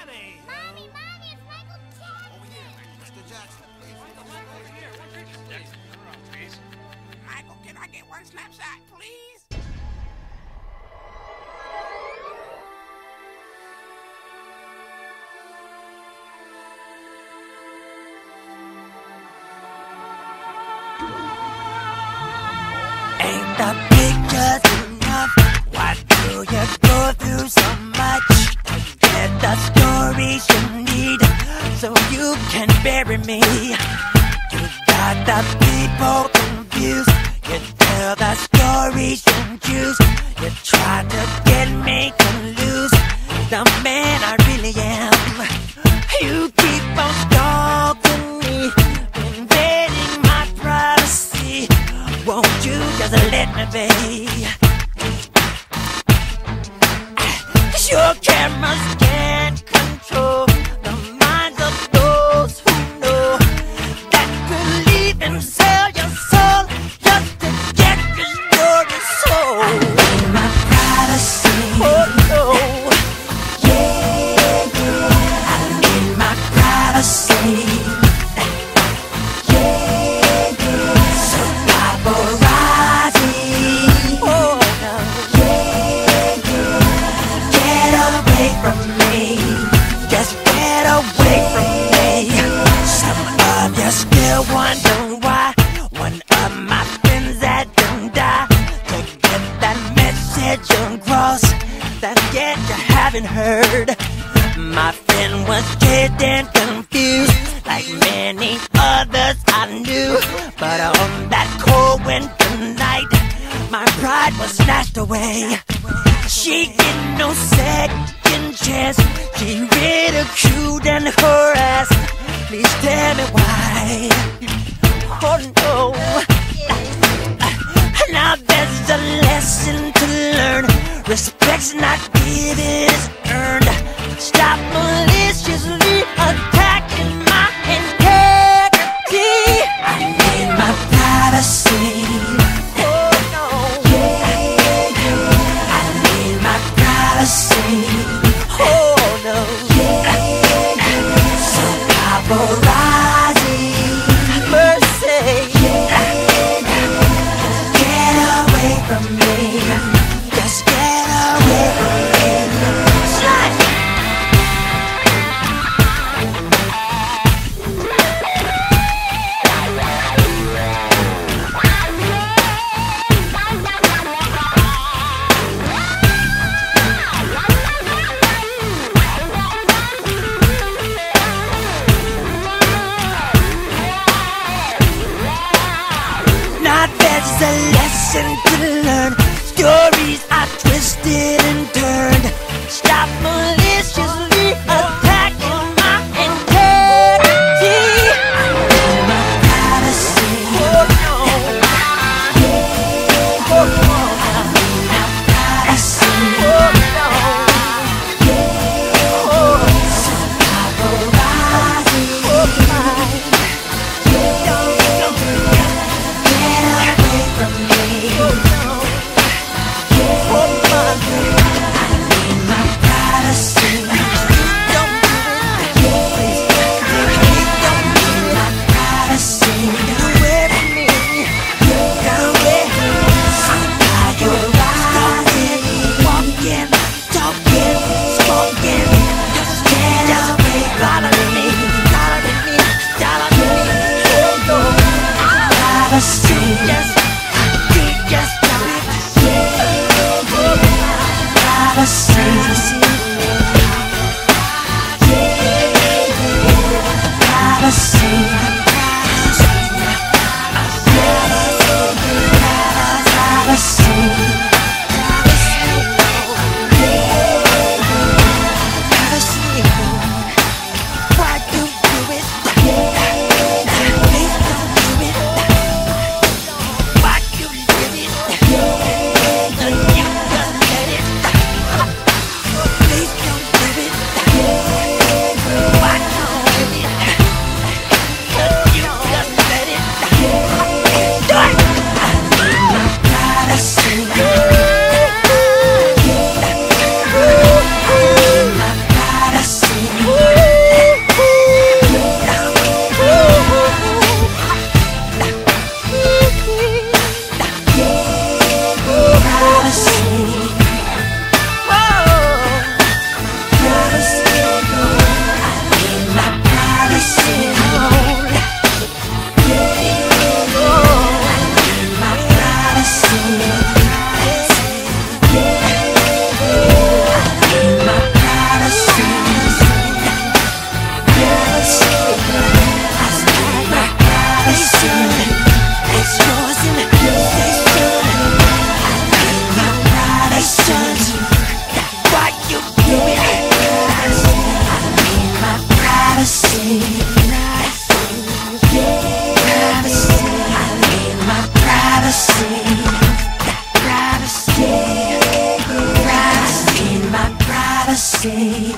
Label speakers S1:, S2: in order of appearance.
S1: Mommy, it's Michael Jackson.
S2: Over here, Mr. Jackson, please.
S3: Over here, Mr. Jackson, turn around, please.
S4: Michael, can I get one snapshot, please?
S5: Ain't the pictures enough? Why do you go through so much? Get the stories you need so you can bury me. You got the people confused. You tell the stories you choose. You try to get me to lose the man I really am. You keep on stalking me, invading my privacy. Won't you just let me be? Your cameras can't control the minds of those who know that believe and sell your soul just to get your story sold. In my privacy, oh no, yeah, I need my privacy. So paparazzi, oh no, get away from me, just get away from me. Some of you still wonder why one of my friends had to die to get that message across that yet you haven't heard. My friend was scared and confused like many others I knew, but on that cold winter night my pride was snatched away. She get no second chance. She ridiculed and harassed. Please tell me why. Oh no. Now there's a lesson to learn. Respect's not given, it's earned. Stop maliciously attacking my integrity. I need my privacy. Oh no. I need my privacy. Oh no. So paparazzi, mercy, get away from me. Just get away from me. Slide. Now there's a lesson to learn. Stories are twisted and turned. Stop maliciously attacking my integrity. I need my privacy. Oh no. Oh no. I need my privacy. Oh no. Oh, so paparazzi. Oh my. Get away from me. Oh no. say